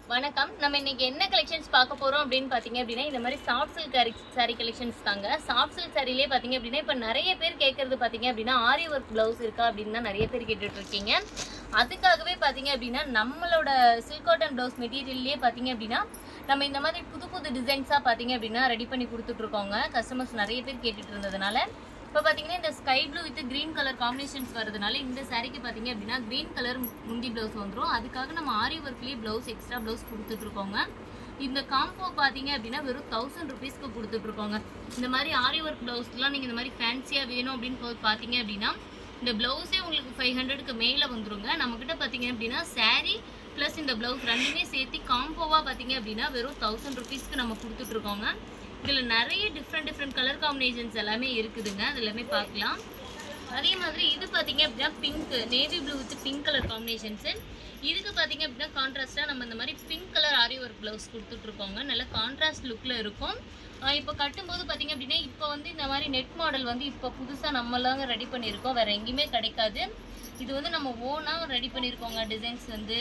வணக்கம். நம்ம இன்னைக்கு என்ன கலெக்ஷன்ஸ் பார்க்க போறோம் அப்படின்னு பாத்தீங்க அப்படின்னா இந்த மாதிரி சாஃப்ட் சில்க் saree கலெக்ஷன்ஸ் தாங்க. சாஃப்ட் சில்க் சாரிலே பாத்தீங்க அப்படின்னா இப்ப நிறைய பேர் கேட்கறது பாத்தீங்க அப்படின்னா ஆரி ஒர்க் பிளவுஸ் இருக்கா அப்படின்னு தான் நிறைய பேர் கேட்டுட்டு இருக்கீங்க. அதுக்காகவே பாத்தீங்க அப்படின்னா நம்மளோட சில்க் காட்டன் பிளவுஸ் மெட்டீரியல்லே பாத்தீங்க அப்படின்னா நம்ம இந்த மாதிரி புது புது டிசைன்ஸா பாத்தீங்க அப்படின்னா ரெடி பண்ணி கொடுத்துட்டு இருக்கோங்க. கஸ்டமர்ஸ் நிறைய பேர் கேட்டுட்டு இருந்ததுனால இப்போ பார்த்தீங்கன்னா இந்த sky blue with green colour combinations வரதுனால இந்த சாரிக்கு பார்த்தீங்க அப்படின்னா கிரீன் கலர் முந்தி ப்ளவுஸ் வந்துடும். அதுக்காக நம்ம ஆரி ஒர்க்லேயே ப்ளவுஸ் எக்ஸ்ட்ரா ப்ளவுஸ் கொடுத்துட்ருக்கோங்க. இந்த காம்போ பார்த்தீங்க அப்படின்னா வெறும் 1000 rupeesக்கு கொடுத்துட்ருக்கோங்க. இந்த மாதிரி ஆரி ஒர்க் ப்ளவுஸ்லாம் நீங்கள் இந்த மாதிரி ஃபேன்சியாக வேணும் அப்படின்னு பார்த்தீங்க அப்படின்னா இந்த ப்ளவுஸே உங்களுக்கு 500க்கு மேலே வந்துருங்க. நம்மக்கிட்ட பார்த்தீங்க அப்படின்னா சாரீ ப்ளஸ் இந்த ப்ளவுஸ் ரெண்டுமே சேர்த்து காம்போவாக பார்த்தீங்க அப்படின்னா வெறும் 1000 rupeesக்கு நம்ம கொடுத்துட்ருக்கோங்க. இதில் நிறைய டிஃப்ரெண்ட் கலர் காம்பினேஷன்ஸ் எல்லாமே இருக்குதுங்க. அது எல்லாமே பார்க்கலாம். அதே மாதிரி இது பார்த்தீங்க அப்படின்னா pink navy blue with pink colour combinations. இதுக்கு பார்த்தீங்க அப்படின்னா கான்ட்ராஸ்ட்டாக நம்ம இந்த மாதிரி pink colour aari work blouse கொடுத்துட்ருக்கோங்க. நல்ல கான்ட்ராஸ்ட் லுக்கில் இருக்கும். இப்போ கட்டும்போது பார்த்தீங்க அப்படின்னா இப்போ வந்து இந்த மாதிரி நெட் மாடல் வந்து இப்போ புதுசாக நம்மளாங்க ரெடி பண்ணியிருக்கோம். வேறு எங்கேயுமே கிடைக்காது. இது வந்து நம்ம ஓனாக ரெடி பண்ணியிருக்கோங்க. டிசைன்ஸ் வந்து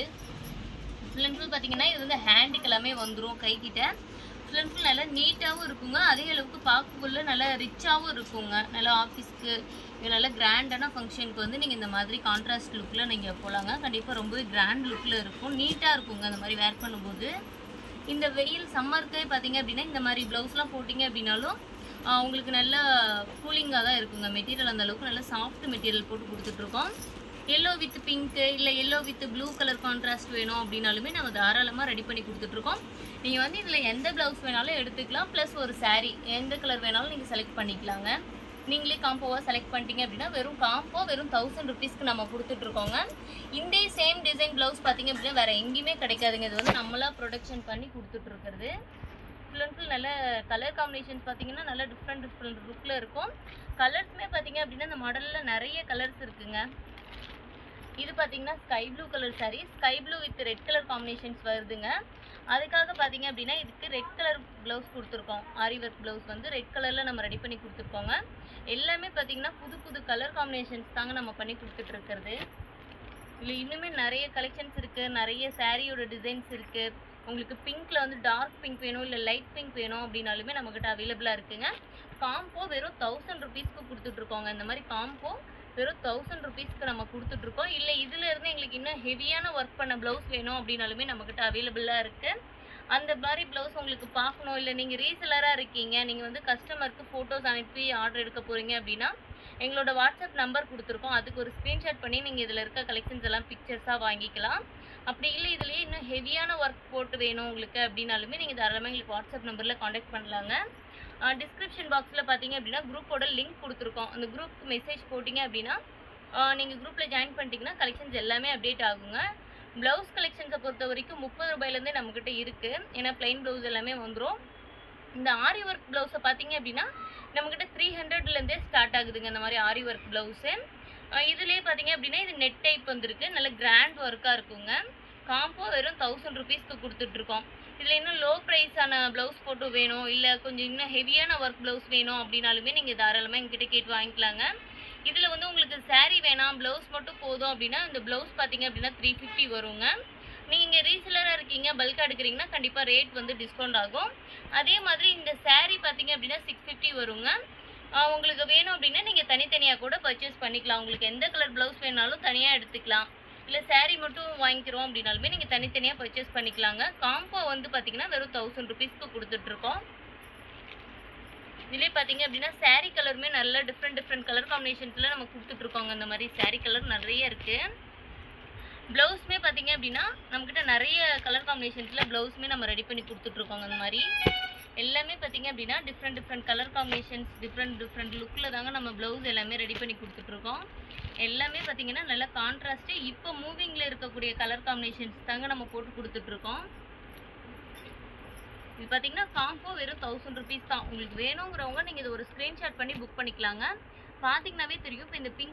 ஃபுல் அண்ட் ஃபுல் பார்த்தீங்கன்னா இது வந்து ஹேண்டுக்கு எல்லாமே வந்துடும். கைக்கிட்ட ஃபுல் அண்ட் ஃபுல் நல்லா நீட்டாகவும் இருக்குங்க. அதே அளவுக்கு பார்க்கக்குள்ள நல்லா ரிச்சாகவும் இருக்குங்க. நல்லா ஆஃபீஸ்க்கு நல்ல கிராண்டான ஃபங்க்ஷனுக்கு வந்து நீங்கள் இந்த மாதிரி கான்ட்ராஸ்ட் லுக்கில் நீங்கள் போகலாங்க. கண்டிப்பாக ரொம்பவே கிராண்ட் லுக்கில் இருக்கும். நீட்டாக இருக்குங்க அந்த மாதிரி வேர் பண்ணும்போது. இந்த வெயில் சம்மருக்கு பார்த்தீங்க அப்படின்னா இந்த மாதிரி ப்ளவுஸ்லாம் போட்டிங்க அப்படின்னாலும் உங்களுக்கு நல்ல கூலிங்காக தான் இருக்குங்க. மெட்டீரியல் அந்த அளவுக்கு நல்லா சாஃப்ட் மெட்டீரியல் போட்டு கொடுத்துட்ருக்கோம். எல்லோ வித் பிங்க்கு இல்லை yellow with blue colour contrast வேணும் அப்படின்னாலுமே நம்ம தாராளமாக ரெடி பண்ணி கொடுத்துட்ருக்கோம். நீங்கள் வந்து இதில் எந்த ப்ளவுஸ் வேணாலும் எடுத்துக்கலாம். ப்ளஸ் ஒரு சாரீ எந்த கலர் வேணாலும் நீங்கள் செலக்ட் பண்ணிக்கலாங்க. நீங்களே காம்போவாக செலக்ட் பண்ணிட்டீங்க அப்படின்னா வெறும் காம்போ வெறும் 1000 rupeesக்கு நம்ம கொடுத்துட்ருக்கோங்க. இந்த சேம் டிசைன் ப்ளவுஸ் பார்த்தீங்க அப்படின்னா வேறு எங்கேயுமே கிடைக்காதுங்க. இது வந்து நம்மளாக ப்ரொடக்ஷன் பண்ணி கொடுத்துட்ருக்கிறது. ஃபுல் அண்ட் ஃபுல் நல்ல கலர் காம்பினேஷன்ஸ் பார்த்தீங்கன்னா நல்லா டிஃப்ரெண்ட் லுக்கில் இருக்கும். கலர்ஸுமே பார்த்தீங்க அப்படின்னா இந்த மாடலில் நிறைய கலர்ஸ் இருக்குங்க. இது பார்த்தீங்கன்னா sky blue colour saree. Sky blue with red colour combinations வருதுங்க. அதுக்காக பார்த்தீங்க அப்படின்னா இதுக்கு ரெட் கலர் ப்ளவுஸ் கொடுத்துருக்கோம். ஆரி ஒர்க் ப்ளவுஸ் வந்து ரெட் கலரில் நம்ம ரெடி பண்ணி கொடுத்துருக்கோங்க. எல்லாமே பார்த்தீங்கன்னா புது கலர் காம்பினேஷன்ஸ் தாங்க நம்ம பண்ணி கொடுத்துட்ருக்கிறது. இதில் இன்னுமே நிறைய கலெக்ஷன்ஸ் இருக்குது. நிறைய சாரியோட டிசைன்ஸ் இருக்குது. உங்களுக்கு பிங்க்கில் வந்து டார்க் பிங்க் வேணும் இல்லை லைட் பிங்க் வேணும் அப்படின்னாலுமே நம்மக்கிட்ட அவைலபிளாக இருக்குங்க. காம்போ வெறும் 1000 rupeesக்கு கொடுத்துட்ருக்கோங்க. இந்த மாதிரி காம்போ வெறும் 1000 rupeesக்கு நம்ம கொடுத்துட்ருக்கோம். இல்லை இதில் இருந்து எங்களுக்கு இன்னும் ஹெவியான ஒர்க் பண்ண ப்ளவுஸ் வேணும் அப்படின்னாலுமே நம்மக்கிட்ட அவைலபிளாக இருக்குது. அந்த மாதிரி ப்ளவுஸ் உங்களுக்கு பார்க்கணும் இல்லை நீங்கள் ரீசெலராக இருக்கீங்க, நீங்கள் வந்து கஸ்டமருக்கு ஃபோட்டோஸ் அனுப்பி ஆர்டர் எடுக்க போகிறீங்க அப்படின்னா எங்களோட வாட்ஸ்அப் நம்பர் கொடுத்துருக்கோம். அதுக்கு ஒரு ஸ்க்ரீன்ஷாட் பண்ணி நீங்கள் இதில் இருக்க கலெக்ஷன்ஸ் எல்லாம் பிக்சர்ஸாக வாங்கிக்கலாம். அப்படி இல்லை இதுலேயே இன்னும் ஹெவியான ஒர்க் போட்டு வேணும் உங்களுக்கு அப்படின்னாலுமே நீங்கள் தாராளமாக எங்களுக்கு வாட்ஸ்அப் நம்பரில் காண்டாக்ட் பண்ணலாங்க. டிஸ்கிரிப்ஷன் பாக்ஸில் பார்த்தீங்க அப்படின்னா குரூப்போட லிங்க் கொடுத்துருக்கோம். அந்த குரூப்புக்கு மெசேஜ் போட்டிங்க அப்படின்னா நீங்கள் குரூப்பில் ஜாயின் பண்ணிட்டீங்கன்னா கலெக்ஷன்ஸ் எல்லாமே அப்டேட் ஆகுங்க. ப்ளவுஸ் கலெக்ஷன்ஸை பொறுத்த வரைக்கும் 30 ரூபாயிலேருந்தே நம்மக்கிட்ட இருக்குது. ஏன்னா ப்ளைன் ப்ளவுஸ் எல்லாமே வந்துடும். இந்த ஆரி ஒர்க் ப்ளவுஸை பார்த்தீங்க அப்படின்னா நம்மக்கிட்ட 300லேருந்தே ஸ்டார்ட் ஆகுதுங்க. இந்த மாதிரி ஆரி ஒர்க் ப்ளவுஸு இதுலேயே பார்த்தீங்க அப்படின்னா இது நெட் டைப் வந்துருக்கு. நல்ல கிராண்ட் ஒர்க்காக இருக்குங்க. காம்போ வெறும் 1000 rupeesக்கு கொடுத்துட்ருக்கோம். இதில் இன்னும் லோ ப்ரைஸான ப்ளவுஸ் போட்டு வேணும் இல்லை கொஞ்சம் இன்னும் ஹெவியான ஒர்க் ப்ளவுஸ் வேணும் அப்படின்னாலுமே நீங்கள் தாராளமாக எங்ககிட்ட கேட்டு வாங்கிக்கலாங்க. இதில் வந்து உங்களுக்கு சாரீ வேணாம் ப்ளவுஸ் மட்டும் போதும் அப்படின்னா இந்த ப்ளவுஸ் பார்த்தீங்க அப்படின்னா 350 வருங்க. நீங்கள் ரீசெலராக இருக்கீங்க பல்காக எடுக்கிறீங்கன்னா கண்டிப்பாக ரேட் வந்து டிஸ்கவுண்ட் ஆகும். அதே மாதிரி இந்த சாரீ பார்த்தீங்க அப்படின்னா 650 வருங்க. உங்களுக்கு வேணும் அப்படின்னா நீங்கள் தனித்தனியாக கூட பர்ச்சேஸ் பண்ணிக்கலாம். உங்களுக்கு எந்த கலர் ப்ளவுஸ் வேணாலும் தனியாக எடுத்துக்கலாம். இல்லை சாரீ மட்டும் வாங்கிக்கிறோம் அப்படின்னாலுமே நீங்கள் தனித்தனியாக பர்ச்சேஸ் பண்ணிக்கலாங்க. காம்போ வந்து பார்த்தீங்கன்னா வெறும் 1000 rupeesக்கு கொடுத்துட்ருக்கோம். இதுலேயே பார்த்தீங்க அப்படின்னா சாரீ கலருமே நல்ல டிஃப்ரெண்ட் கலர் காம்பினேஷன்ஸில் நம்ம கொடுத்துட்ருக்கோங்க. அந்த மாதிரி சாரீ கலர் நிறைய இருக்குது. ப்ளவுஸுமே பார்த்தீங்க அப்படின்னா நம்மக்கிட்ட நிறைய கலர் காம்பினேஷன்ஸில் ப்ளவுஸுமே நம்ம ரெடி பண்ணி கொடுத்துட்ருக்கோங்க. அந்த மாதிரி எல்லாமே பார்த்தீங்க அப்படின்னா டிஃப்ரெண்ட் கலர் காம்பினேஷன்ஸ் டிஃப்ரெண்ட் லுக்கில் தாங்க நம்ம ப்ளவுஸ் எல்லாமே ரெடி பண்ணி கொடுத்துட்ருக்கோம். எல்லாமே பார்த்தீங்கன்னா நல்லா கான்ட்ராஸ்ட்டு இப்போ மூவிங்கில் இருக்கக்கூடிய கலர் காம்பினேஷன்ஸ் தாங்க நம்ம போட்டு கொடுத்துட்ருக்கோம். இது பார்த்தீங்கன்னா காம்போ வெறும் 1000 rupees தான். உங்களுக்கு வேணுங்கிறவங்க நீங்கள் இதை ஒரு ஸ்க்ரீன்ஷாட் பண்ணி புக் பண்ணிக்கலாங்க. பார்த்தீங்கன்னாவே தெரியும் இப்போ இந்த பிங்க்